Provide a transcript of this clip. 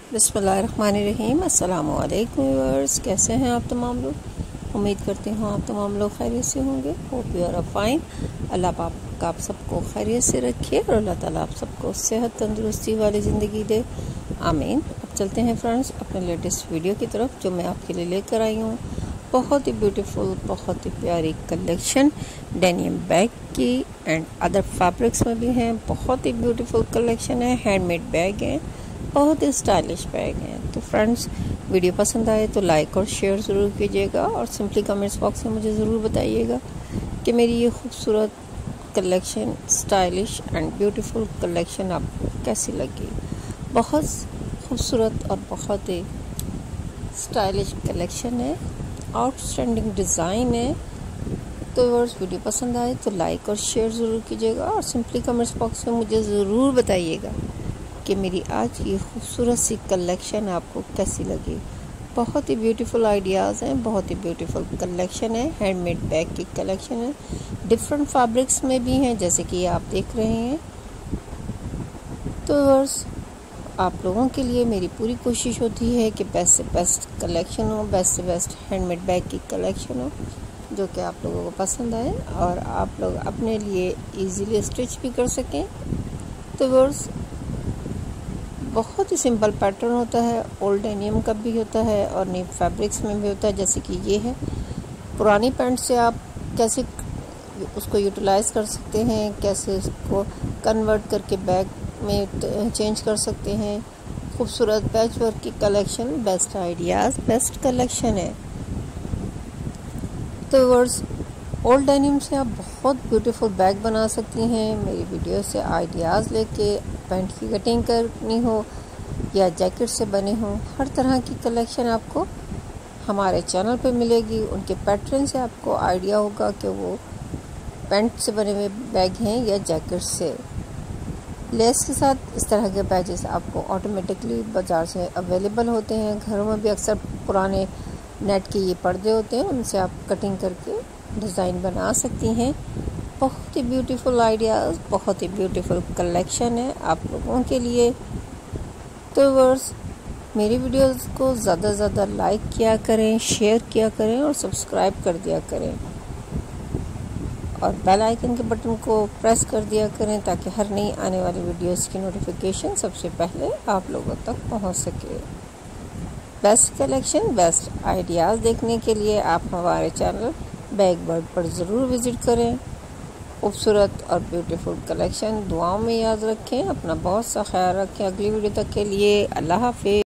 बिस्मिल्लाहिर्रहमानिर्रहीम। अस्सलाम वालेकुम व्यूअर्स, कैसे हैं आप तमाम लोग? उम्मीद करती हूँ आप तमाम लोग खैरियत से होंगे। Hope you are fine. अल्लाह पाक आप सबको खैरियत से रखे और अल्लाह ताला आप सबको सेहत तंदुरुस्ती वाली ज़िंदगी दे, आमीन। अब चलते हैं फ्रेंड्स अपने लेटेस्ट वीडियो की तरफ जो मैं आपके लिए लेकर आई हूँ। बहुत ही ब्यूटीफुल, बहुत ही प्यारी कलेक्शन डेनियम बैग की एंड अदर फैब्रिक्स में भी हैं। बहुत ही ब्यूटीफुल कलेक्शन है, हैंडमेड बैग हैं, बहुत ही स्टाइलिश बैग हैं। तो फ्रेंड्स, वीडियो पसंद आए तो लाइक और शेयर ज़रूर कीजिएगा और सिंपली कमेंट्स बॉक्स में मुझे ज़रूर बताइएगा कि मेरी ये खूबसूरत collection, stylish and beautiful collection आपको कैसी लगी। बहुत खूबसूरत और बहुत ही स्टाइलिश कलेक्शन है, आउटस्टैंडिंग डिज़ाइन है। तो व्यूअर्स, वीडियो पसंद आए तो लाइक और शेयर ज़रूर कीजिएगा और सिंपली कमेंट्स बॉक्स में मुझे ज़रूर बताइएगा कि मेरी आज की खूबसूरत सी कलेक्शन आपको कैसी लगी। बहुत ही ब्यूटीफुल आइडियाज़ हैं, बहुत ही ब्यूटीफुल कलेक्शन है, हैंडमेड बैग की कलेक्शन है, डिफरेंट फैब्रिक्स में भी हैं जैसे कि आप देख रहे हैं। तो व्यूअर्स, आप लोगों के लिए मेरी पूरी कोशिश होती है कि बेस्ट से बेस्ट कलेक्शन हो, बेस्ट से बेस्ट हैंडमेड बैग की कलेक्शन हो जो कि आप लोगों को पसंद आए और आप लोग अपने लिए इजीली स्टिच भी कर सकें। तो व्यूअर्स, बहुत ही सिंपल पैटर्न होता है, ओल्ड डेनियम का भी होता है और न्यू फैब्रिक्स में भी होता है। जैसे कि ये है, पुरानी पैंट से आप कैसे उसको यूटिलाइज़ कर सकते हैं, कैसे उसको कन्वर्ट करके बैग में चेंज कर सकते हैं। खूबसूरत पैच वर्क की collection, best ideas, best collection है। तो व्यूअर्स, ओल्ड डेनिम से आप बहुत ब्यूटीफुल बैग बना सकती हैं। मेरी वीडियो से आइडियाज़ लेके पैंट की कटिंग करनी हो या जैकेट से बने हो, हर तरह की कलेक्शन आपको हमारे चैनल पे मिलेगी। उनके पैटर्न से आपको आइडिया होगा कि वो पैंट से बने हुए बैग हैं या जैकेट से। लेस के साथ इस तरह के पैचेस आपको ऑटोमेटिकली बाज़ार से अवेलेबल होते हैं। घरों में भी अक्सर पुराने नेट के ये पर्दे होते हैं, उनसे आप कटिंग करके डिज़ाइन बना सकती हैं। बहुत ही ब्यूटीफुल आइडियाज़, बहुत ही ब्यूटीफुल कलेक्शन है आप लोगों के लिए। तो व्यूअर्स, मेरी वीडियोस को ज़्यादा से ज़्यादा लाइक किया करें, शेयर किया करें और सब्सक्राइब कर दिया करें और बेल आइकन के बटन को प्रेस कर दिया करें ताकि हर नई आने वाली वीडियोस की नोटिफिकेशन सबसे पहले आप लोगों तक पहुंच सके। बेस्ट कलेक्शन, बेस्ट आइडियाज़ देखने के लिए आप हमारे चैनल बैग वर्ल्ड पर ज़रूर विज़िट करें। खूबसूरत और ब्यूटीफुल कलेक्शन दुआओं में याद रखें। अपना बहुत सा ख्याल रखें। अगली वीडियो तक के लिए अल्लाह हाफ़िज़।